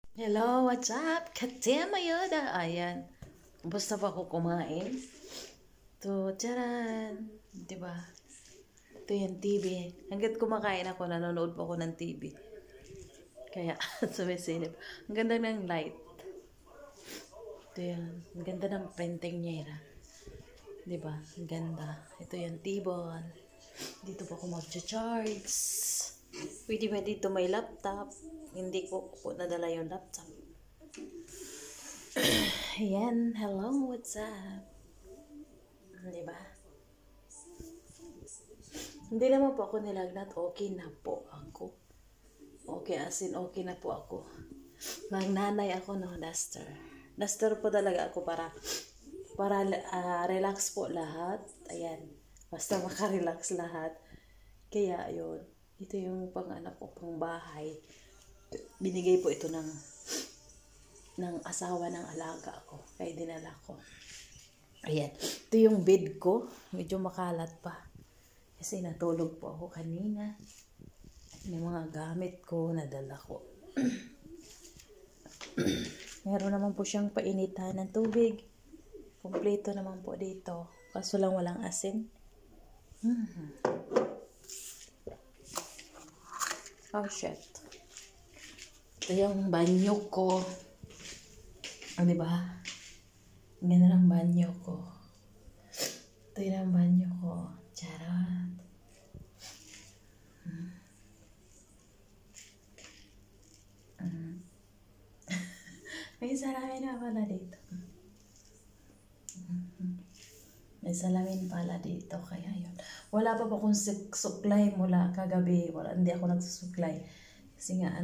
Hello, what's up? Katema Yoda. Ayan. Basta pa ako kumain. To, charan. Diba? Ito yung TV. Hanggat kumakain ako, nanonood pa ako ng TV. Kaya, sumisilip. Ang ganda ng light. Ito yan. Ang ganda ng printing niya. Diba? Ang ganda. Ito yung table. Dito pa ako mag-charge. Pwede ba dito may laptop? Hindi ko po nadala yung laptop. Ayan, hello, what's up? Diba? Hindi naman po ako nilagnat, okay na po ako. Okay, as in okay na po ako. Magnanay ako no, duster. Duster po talaga ako para relax po lahat. Ayan, basta makarelax lahat. Kaya yun, ito yung pang-anak ko, pang bahay. Binigay po ito ng asawa ng alaga ko. Kaya dinala ko. Ayan. Ito yung bed ko. Medyo makalat pa. Kasi natulog po ako kanina. May mga gamit ko, nadala ko. Meron naman po siyang painitan ng tubig. Kompleto naman po dito. Kaso lang walang asin. Oh shit. Ito yung banyo ko. Di ba? Ganda ng banyo ko. Ito yun ang banyo ko. Charot. May salamin na pala dito. May salamin pala dito. Kaya yun. Wala pa akong suklay mula kagabi. Hindi ako nagsusuklay. Kasi nga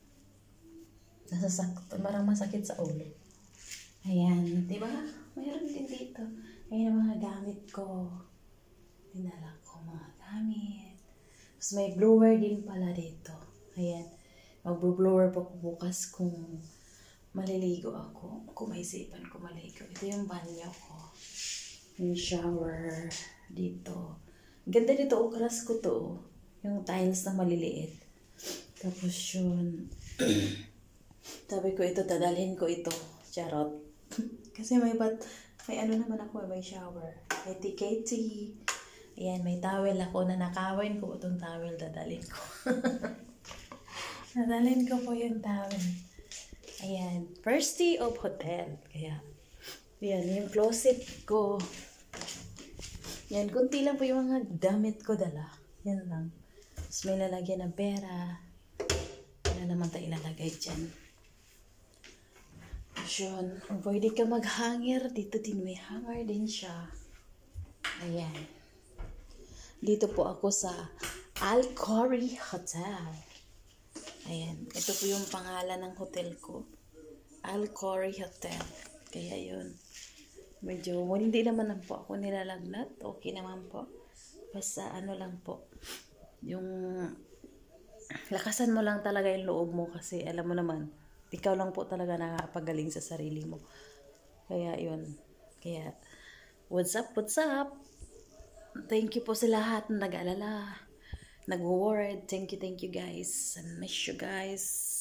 parang masakit sa ulo. Ayan. Diba? Mayroon din dito. Ayan ang mga gamit ko. Dinala ko mga gamit. Tapos may blower din pala dito. Ayan. Mag-blower pa ko bukas kung maliligo ako. Kung maisipan ko maligo. Ito yung banyo ko. Yung shower dito. Ganda dito. Ukras ko to. Yung tiles na maliliit. Tapos yun. Sabi ko ito, dadalhin ko ito. Charot. Kasi may ano naman ako, may shower. May TKT. Ayan, may towel ako na nakawin ko. Itong towel, dadalhin ko. Dadalhin ko po yung towel. Ayan, first day of hotel. Kaya, yan, yung closet ko. Yan, kunti lang po yung mga damit ko dala. Yan lang. Tapos may lalagyan ng pera. Yan naman tayo ilalagay dyan. Yun, pwede ka mag-hanger. Dito din may hanger din siya. Ayan. Dito po ako sa Alcori Hotel. Ayan. Ito po yung pangalan ng hotel ko. Alcori Hotel. Kaya yun. Medyo, hindi naman po ako nilalagnat. Okay naman po. Basta ano lang po. Yung lakasan mo lang talaga yung loob mo kasi alam mo naman, ikaw lang po talaga nakakapagaling sa sarili mo. Kaya yun. Kaya, what's up, what's up? Thank you po sa lahat na nag-aalala, nag-worried. Thank you guys. I miss you guys.